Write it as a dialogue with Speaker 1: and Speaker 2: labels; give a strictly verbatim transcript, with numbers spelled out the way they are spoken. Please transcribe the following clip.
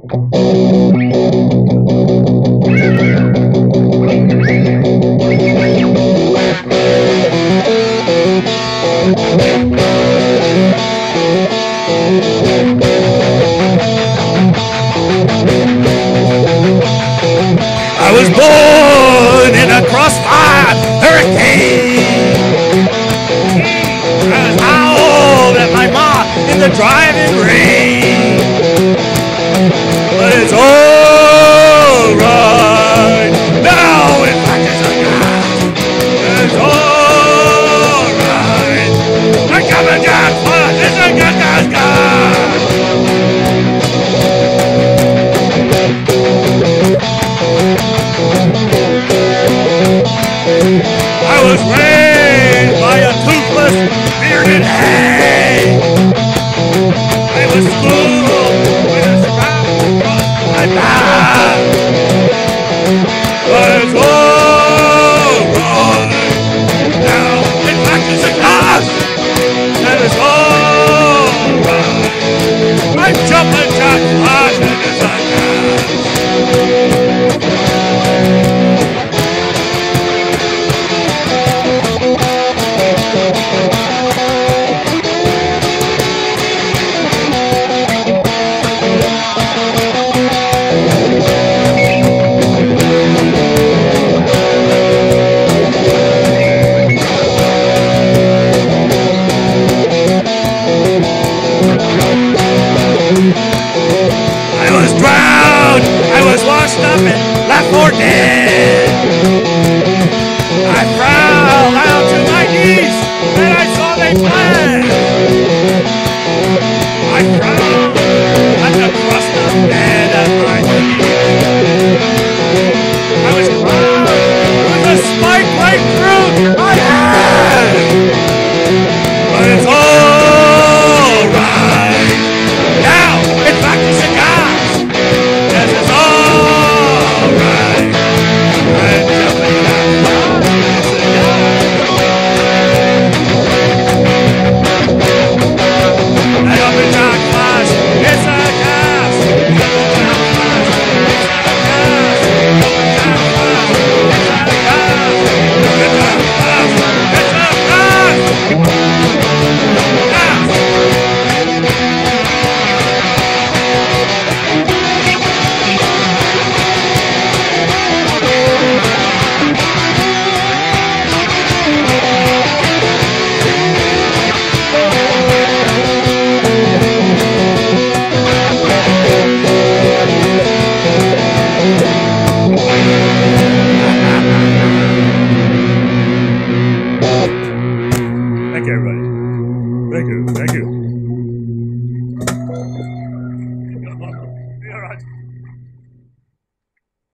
Speaker 1: I was born in a crossfire hurricane. I was howled at my ma in the driving rain. But it's all right now in Pakistan. It's all right. I come and get fun. It's a good I was raised by a toothless, bearded hag. I was schooled with a strap across my back. But it's all right now. In fact, it's a class, and it's all right. I'm jumping jack flash and it's a I was drowned, I was washed up and left for dead. I fell down to my knees and I saw they fled. I frowned at the crust of dead at my feet. I was crowned with a spike right through my head. But it's all right now. In fact, it's a gas. Yes, it's all right. I'm jumping down. It's a gas. I open Jack Flash. It's a gas. It's a gas. It's a gas. It's a gas. It's a gas. It's a gas. Gas.
Speaker 2: Thank you.